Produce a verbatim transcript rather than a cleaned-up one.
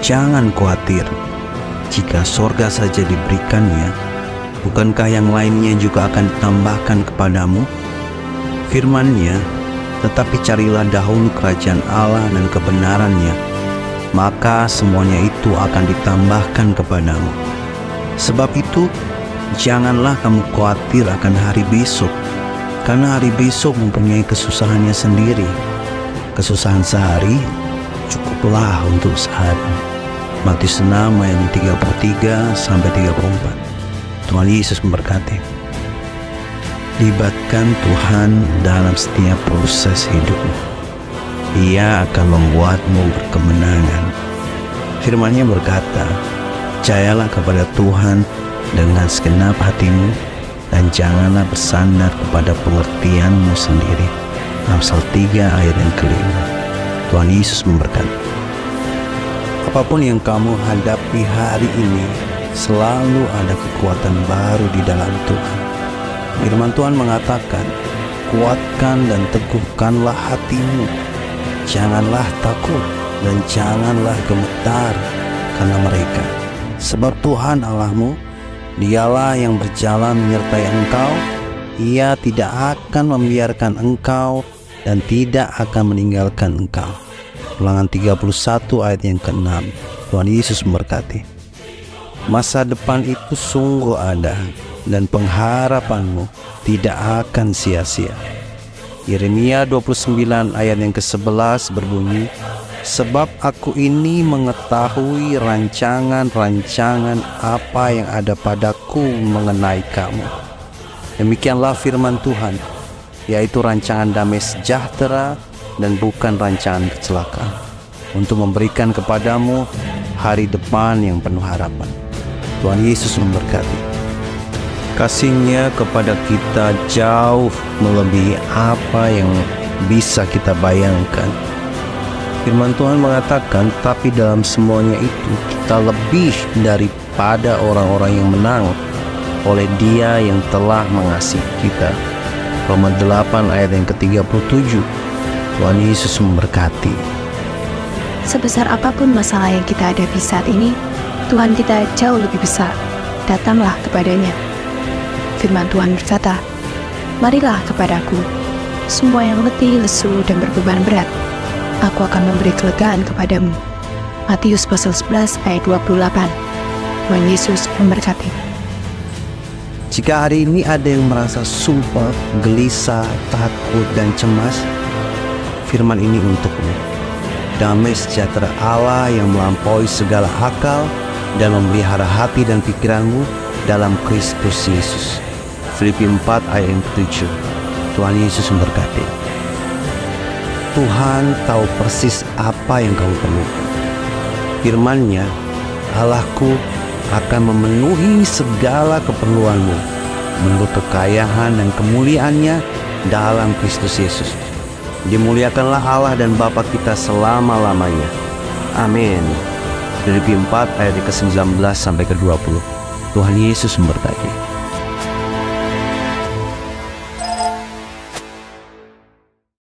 jangan khawatir. Jika sorga saja diberikannya, bukankah yang lainnya juga akan ditambahkan kepadamu? Firman-Nya, tetapi carilah dahulu kerajaan Allah dan kebenaran-Nya, maka semuanya itu akan ditambahkan kepadamu. Sebab itu, janganlah kamu khawatir akan hari besok, karena hari besok mempunyai kesusahannya sendiri. Kesusahan sehari cukuplah untuk sehari. Matius enam ayat tiga puluh tiga sampai tiga puluh empat. Tuhan Yesus memberkati. Libatkan Tuhan dalam setiap proses hidupmu. Ia akan membuatmu berkemenangan. Firman-Nya berkata, percayalah kepada Tuhan dengan segenap hatimu, dan janganlah bersandar kepada pengertianmu sendiri. Amsal tiga ayat yang kelima. Tuhan Yesus memberkati. Apapun yang kamu hadapi hari ini, selalu ada kekuatan baru di dalam Tuhan. Firman Tuhan mengatakan, kuatkan dan teguhkanlah hatimu. Janganlah takut dan janganlah gemetar karena mereka. Sebab Tuhan Allahmu, Dialah yang berjalan menyertai engkau. Ia tidak akan membiarkan engkau dan tidak akan meninggalkan engkau. Ulangan tiga puluh satu ayat yang keenam. Tuhan Yesus memberkati. Masa depan itu sungguh ada, dan pengharapanmu tidak akan sia-sia. Yeremia dua puluh sembilan ayat yang kesebelas berbunyi, sebab aku ini mengetahui rancangan-rancangan apa yang ada padaku mengenai kamu. Demikianlah firman Tuhan, yaitu rancangan damai sejahtera dan bukan rancangan kecelakaan, untuk memberikan kepadamu hari depan yang penuh harapan. Tuhan Yesus memberkati. Kasih-Nya kepada kita jauh melebihi apa yang bisa kita bayangkan. Firman Tuhan mengatakan, tapi dalam semuanya itu kita lebih daripada orang-orang yang menang oleh Dia yang telah mengasihi kita. Roma delapan ayat yang ke tiga puluh tujuh. Tuhan Yesus memberkati. Sebesar apapun masalah yang kita hadapi saat ini, Tuhan kita jauh lebih besar. Datanglah kepadanya. Firman Tuhan berkata, marilah kepadaku, semua yang letih, lesu, dan berbeban berat. Aku akan memberi kelegaan kepadamu. Matius pasal sebelas ayat dua puluh delapan. Tuhan Yesus memberkati. Jika hari ini ada yang merasa sumpah, gelisah, takut, dan cemas, firman ini untukmu. Damai sejahtera Allah yang melampaui segala akal dan memelihara hati dan pikiranmu dalam Kristus Yesus. Filipi empat ayat yang ketujuh. Tuhan Yesus memberkati. Tuhan tahu persis apa yang kamu perlukan. Firman-Nya, Allahku akan memenuhi segala keperluanmu menurut kekayaan dan kemuliaan-Nya dalam Kristus Yesus. Dimuliakanlah Allah dan Bapa kita selama-lamanya. Amin. Filipi empat ayat ke sembilan belas sampai ke dua puluh. Tuhan Yesus memberkati.